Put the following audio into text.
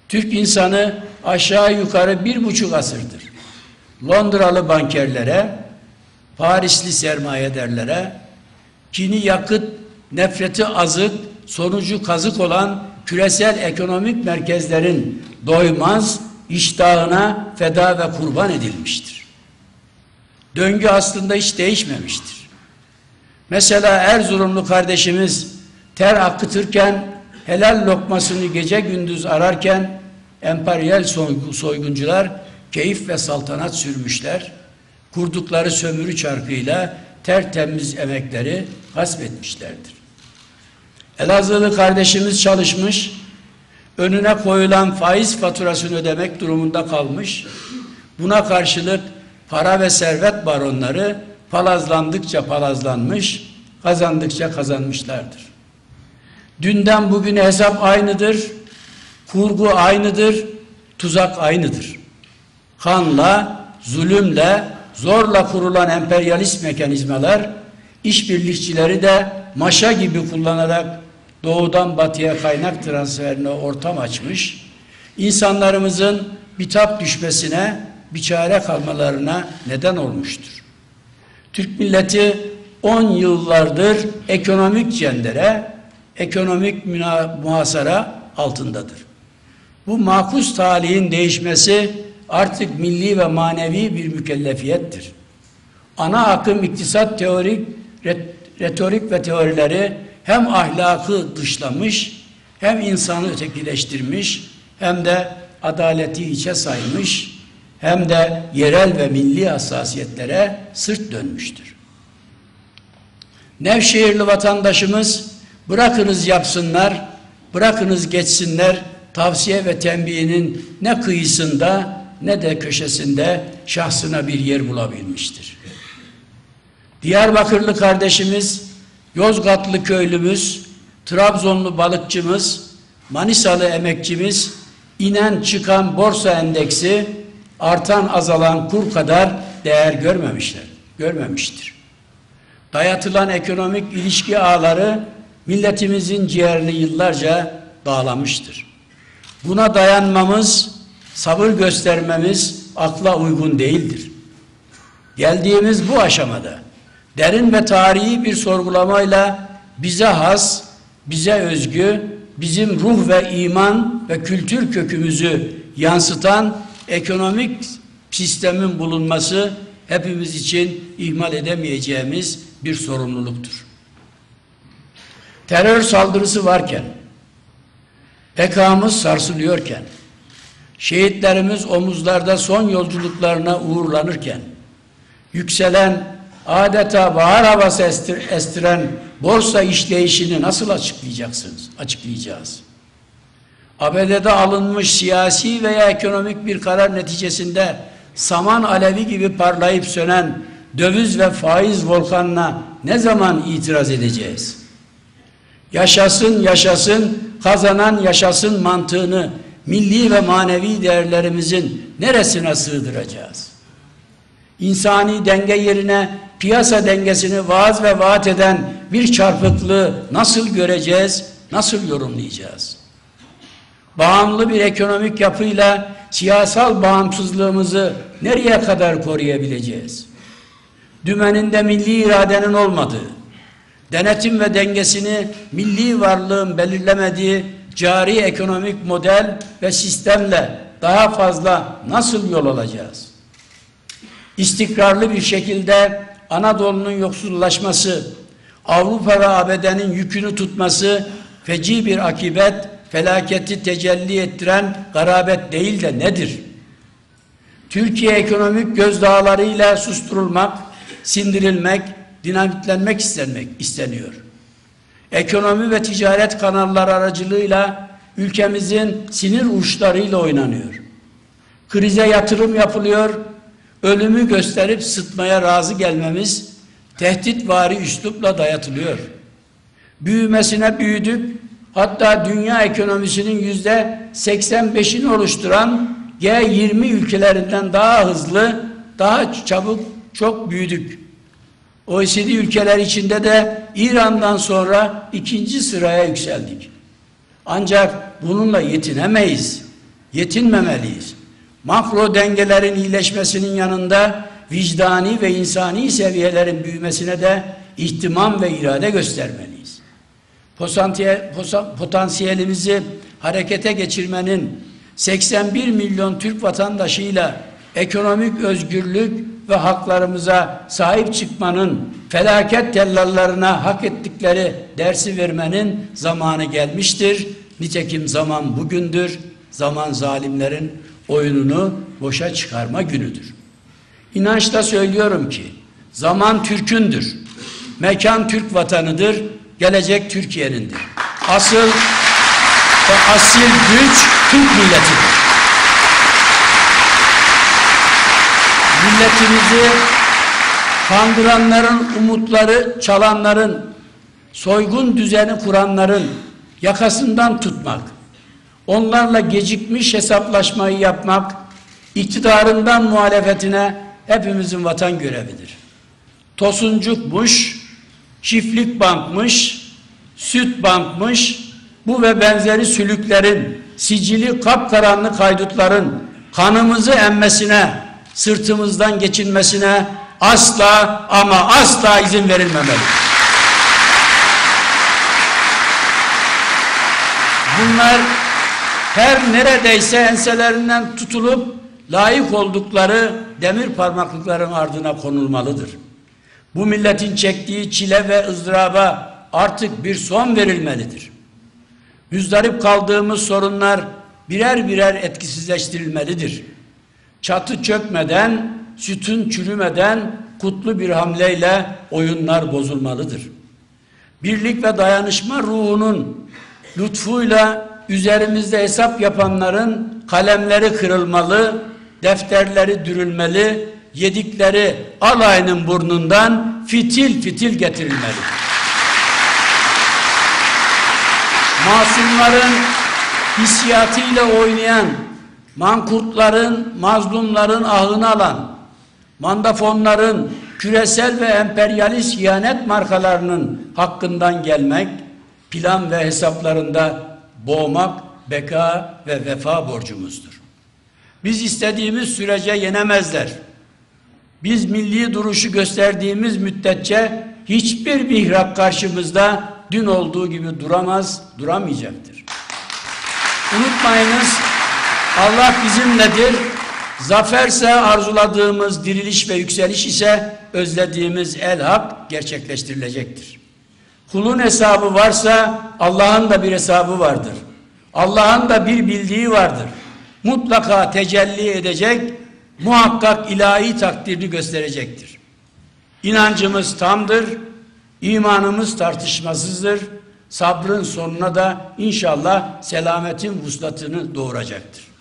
Türk insanı aşağı yukarı 1,5 asırdır. Londralı bankerlere, Parisli sermayedarlara, kini yakıt, nefreti azık, sonucu kazık olan küresel ekonomik merkezlerin doymaz iştahına feda ve kurban edilmiştir. Döngü aslında hiç değişmemiştir. Mesela Erzurumlu kardeşimiz ter akıtırken, helal lokmasını gece gündüz ararken emperyal soyguncular keyif ve saltanat sürmüşler. Kurdukları sömürü çarkıyla tertemiz emekleri gasp etmişlerdir. Elazığlı kardeşimiz çalışmış, önüne koyulan faiz faturasını ödemek durumunda kalmış. Buna karşılık para ve servet baronları palazlandıkça palazlanmış, kazandıkça kazanmışlardır. Dünden bugüne hesap aynıdır, kurgu aynıdır, tuzak aynıdır. Kanla, zulümle, zorla kurulan emperyalist mekanizmalar, işbirlikçileri de maşa gibi kullanarak doğudan batıya kaynak transferine ortam açmış, insanlarımızın bitap düşmesine, biçare kalmalarına neden olmuştur. Türk milleti 10 yıllardır ekonomik cendere, ekonomik muhasara altındadır. Bu makus talihin değişmesi artık milli ve manevi bir mükellefiyettir. Ana akım iktisat retorik ve teorileri hem ahlakı dışlamış, hem insanı ötekileştirmiş, hem de adaleti hiçe saymış, hem de yerel ve milli hassasiyetlere sırt dönmüştür. Nevşehirli vatandaşımız bırakınız yapsınlar, bırakınız geçsinler tavsiye ve tembihinin ne kıyısında ne de köşesinde şahsına bir yer bulabilmiştir. Diyarbakırlı kardeşimiz, Yozgatlı köylümüz, Trabzonlu balıkçımız, Manisalı emekçimiz, inen çıkan borsa endeksi, artan azalan kur kadar değer görmemiştir. Dayatılan ekonomik ilişki ağları milletimizin ciğerini yıllarca dağlamıştır. Buna dayanmamız, sabır göstermemiz akla uygun değildir. Geldiğimiz bu aşamada derin ve tarihi bir sorgulamayla bize has, bize özgü, bizim ruh ve iman ve kültür kökümüzü yansıtan ekonomik sistemin bulunması hepimiz için ihmal edemeyeceğimiz bir sorumluluktur. Terör saldırısı varken, PKK'mız sarsılıyorken, şehitlerimiz omuzlarda son yolculuklarına uğurlanırken, yükselen adeta bahar havası estiren borsa işleyişini nasıl açıklayacağız? ABD'de alınmış siyasi veya ekonomik bir karar neticesinde saman alevi gibi parlayıp sönen döviz ve faiz volkanına ne zaman itiraz edeceğiz? Yaşasın yaşasın, kazanan yaşasın mantığını milli ve manevi değerlerimizin neresine sığdıracağız? İnsani denge yerine piyasa dengesini vaaz ve vaat eden bir çarpıklığı nasıl göreceğiz, nasıl yorumlayacağız? Bağımlı bir ekonomik yapıyla siyasal bağımsızlığımızı nereye kadar koruyabileceğiz? Dümeninde milli iradenin olmadığı, denetim ve dengesini milli varlığın belirlemediği cari ekonomik model ve sistemle daha fazla nasıl yol alacağız? İstikrarlı bir şekilde Anadolu'nun yoksullaşması, Avrupa ve ABD'nin yükünü tutması feci bir akibet, felaketi tecelli ettiren garabet değil de nedir? Türkiye ekonomik gözdağlarıyla susturulmak, sindirilmek, dinamitlenmek isteniyor. Ekonomi ve ticaret kanalları aracılığıyla ülkemizin sinir uçlarıyla oynanıyor. Krize yatırım yapılıyor, ölümü gösterip sıtmaya razı gelmemiz tehditvari üslupla dayatılıyor. Büyümesine büyüdük, hatta dünya ekonomisinin %85'ini oluşturan G20 ülkelerinden daha hızlı, daha çabuk çok büyüdük. OECD ülkeler içinde de İran'dan sonra 2. sıraya yükseldik. Ancak bununla yetinemeyiz. yetinmemeliyiz. Makro dengelerin iyileşmesinin yanında vicdani ve insani seviyelerin büyümesine de ihtimam ve irade göstermeliyiz. Potansiyelimizi harekete geçirmenin 81 milyon Türk vatandaşıyla ekonomik özgürlük ve haklarımıza sahip çıkmanın felaket tellallarına hak ettikleri dersi vermenin zamanı gelmiştir. Nitekim zaman bugündür. Zaman zalimlerin oyununu boşa çıkarma günüdür. İnançla söylüyorum ki zaman Türk'ündür. Mekan Türk vatanıdır. Gelecek Türkiye'nindir. Asıl ve asil güç Türk milletidir. Milletimizi kandıranların, umutları çalanların, soygun düzeni kuranların yakasından tutmak, onlarla gecikmiş hesaplaşmayı yapmak, iktidarından muhalefetine hepimizin vatan görevidir. Tosuncukmuş, çiftlik bankmış, süt bankmış, bu ve benzeri sülüklerin, sicili kapkaranlık haydutların kanımızı emmesine, sırtımızdan geçinmesine asla ama asla izin verilmemeli. Bunlar her neredeyse enselerinden tutulup layık oldukları demir parmaklıkların ardına konulmalıdır. Bu milletin çektiği çile ve ızdıraba artık bir son verilmelidir. Müzdarip kaldığımız sorunlar birer birer etkisizleştirilmelidir. Çatı çökmeden, sütun çürümeden kutlu bir hamleyle oyunlar bozulmalıdır. Birlik ve dayanışma ruhunun lütfuyla üzerimizde hesap yapanların kalemleri kırılmalı, defterleri dürülmeli, yedikleri alayının burnundan fitil fitil getirilmeli. Masumların hissiyatıyla oynayan, mankurtların, mazlumların ahını alan, mandafonların, küresel ve emperyalist ihanet markalarının hakkından gelmek, plan ve hesaplarında boğmak, beka ve vefa borcumuzdur. Biz istediğimiz sürece yenemezler. Biz milli duruşu gösterdiğimiz müddetçe hiçbir mihrak karşımızda dün olduğu gibi duramaz, duramayacaktır. Unutmayınız, Allah bizimledir. Zaferse arzuladığımız diriliş ve yükseliş ise özlediğimiz el-hak gerçekleştirilecektir. Kulun hesabı varsa Allah'ın da bir hesabı vardır. Allah'ın da bir bildiği vardır. Mutlaka tecelli edecek, muhakkak ilahi takdirini gösterecektir. İnancımız tamdır, imanımız tartışmasızdır. Sabrın sonuna da inşallah selametin vuslatını doğuracaktır.